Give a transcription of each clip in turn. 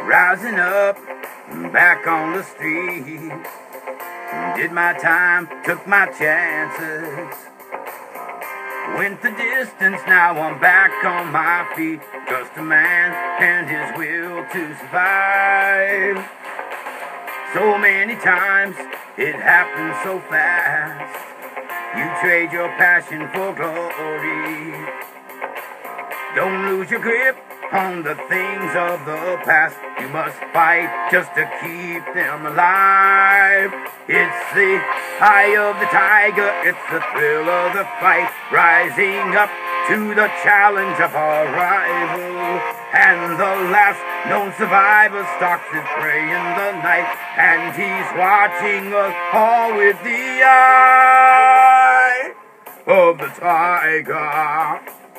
Rising up, back on the streets. Did my time, took my chances. Went the distance, now I'm back on my feet. Just a man and his will to survive. So many times, it happens so fast. You trade your passion for glory. Don't lose your grip on the things of the past. You must fight just to keep them alive. It's the eye of the tiger, it's the thrill of the fight, rising up to the challenge of our rival. And the last known survivor stalks his prey in the night, and he's watching us all with the eye of the tiger.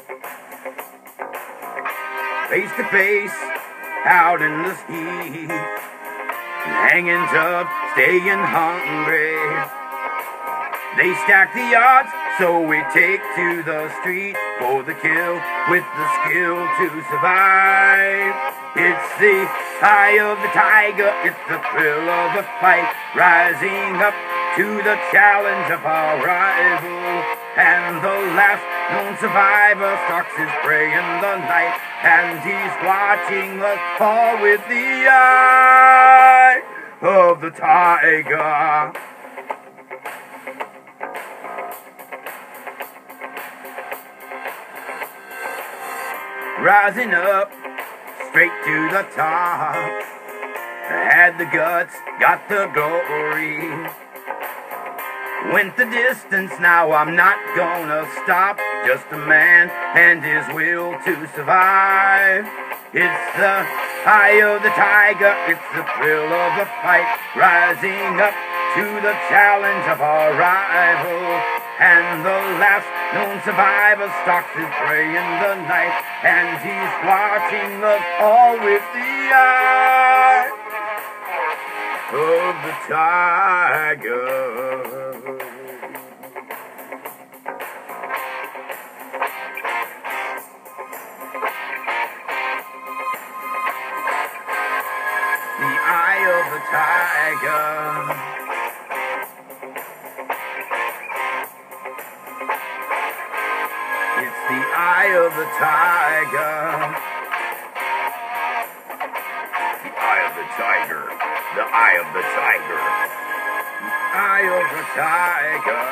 Face to face, out in the heat, hanging tough, staying hungry. They stack the odds, so we take to the street for the kill, with the skill to survive. It's the eye of the tiger, it's the thrill of the fight, rising up to the challenge of our rival. And the last known survivor stalks his prey in the night, and he's watching us all with the eye of the tiger. Rising up, straight to the top. Had the guts, got the glory. Went the distance, now I'm not gonna stop. Just a man and his will to survive. It's the eye of the tiger, it's the thrill of the fight, rising up to the challenge of our rival. And the last known survivor stalks his prey in the night, and he's watching us all with the eye of the tiger. The eye of the tiger. It's the eye of the tiger. The eye of the tiger. The eye of the tiger. The eye of the tiger.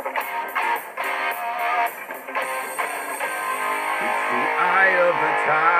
It's the eye of the tiger.